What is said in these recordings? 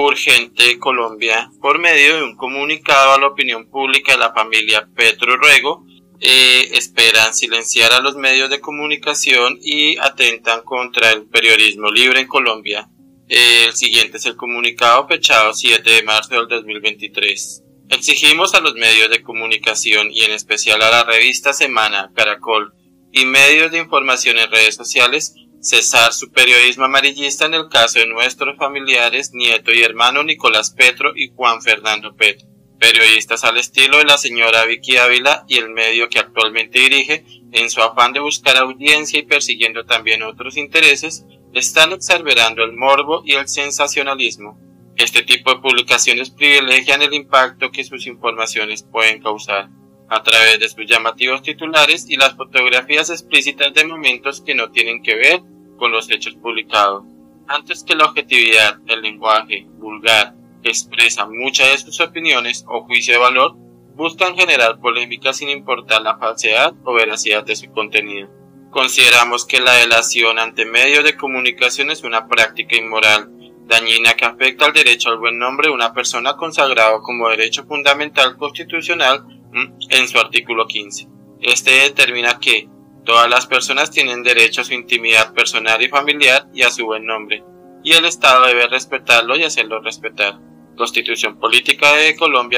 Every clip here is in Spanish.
urgente Colombia, por medio de un comunicado a la opinión pública de la familia Petro Rego, esperan silenciar a los medios de comunicación y atentan contra el periodismo libre en Colombia. El siguiente es el comunicado fechado 7 de marzo del 2023. Exigimos a los medios de comunicación y en especial a la revista Semana, Caracol y medios de información en redes sociales cesar su periodismo amarillista en el caso de nuestros familiares, nieto y hermano Nicolás Petro y Juan Fernando Petro, periodistas al estilo de la señora Vicky Ávila y el medio que actualmente dirige, en su afán de buscar audiencia y persiguiendo también otros intereses, están exacerbando el morbo y el sensacionalismo. Este tipo de publicaciones privilegian el impacto que sus informaciones pueden causar, a través de sus llamativos titulares y las fotografías explícitas de momentos que no tienen que ver con los hechos publicados. Antes que la objetividad, el lenguaje vulgar expresa muchas de sus opiniones o juicio de valor, buscan generar polémica sin importar la falsedad o veracidad de su contenido. Consideramos que la delación ante medios de comunicación es una práctica inmoral, dañina que afecta al derecho al buen nombre de una persona consagrado como derecho fundamental constitucional en su artículo 15. Este determina que todas las personas tienen derecho a su intimidad personal y familiar y a su buen nombre, y el Estado debe respetarlo y hacerlo respetar. Constitución Política de Colombia,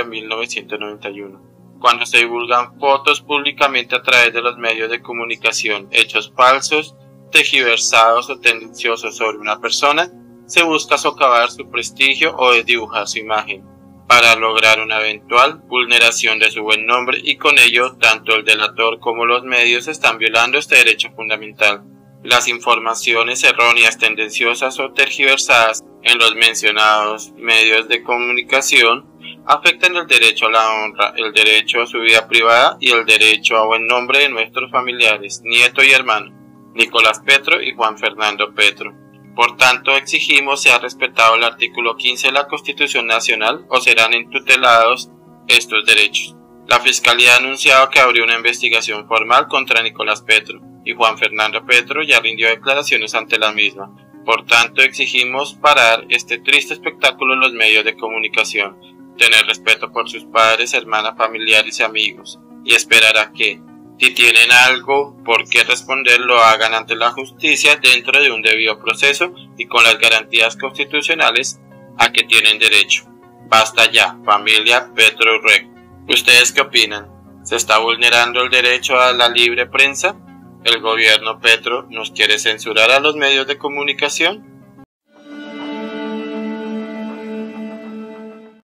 1991. Cuando se divulgan fotos públicamente a través de los medios de comunicación, hechos falsos, tergiversados o tendenciosos sobre una persona, se busca socavar su prestigio o desdibujar su imagen, para lograr una eventual vulneración de su buen nombre y con ello tanto el delator como los medios están violando este derecho fundamental. Las informaciones erróneas, tendenciosas o tergiversadas en los mencionados medios de comunicación afectan el derecho a la honra, el derecho a su vida privada y el derecho a buen nombre de nuestros familiares, nieto y hermano, Nicolás Petro y Juan Fernando Petro. Por tanto, exigimos sea respetado el artículo 15 de la Constitución Nacional o serán entutelados estos derechos. La Fiscalía ha anunciado que abrió una investigación formal contra Nicolás Petro y Juan Fernando Petro ya rindió declaraciones ante la misma. Por tanto, exigimos parar este triste espectáculo en los medios de comunicación, tener respeto por sus padres, hermanas, familiares y amigos, y esperar a que, si tienen algo por qué responder, lo hagan ante la justicia dentro de un debido proceso y con las garantías constitucionales a que tienen derecho. Basta ya, familia Petro Rego. ¿Ustedes qué opinan? ¿Se está vulnerando el derecho a la libre prensa? ¿El gobierno Petro nos quiere censurar a los medios de comunicación?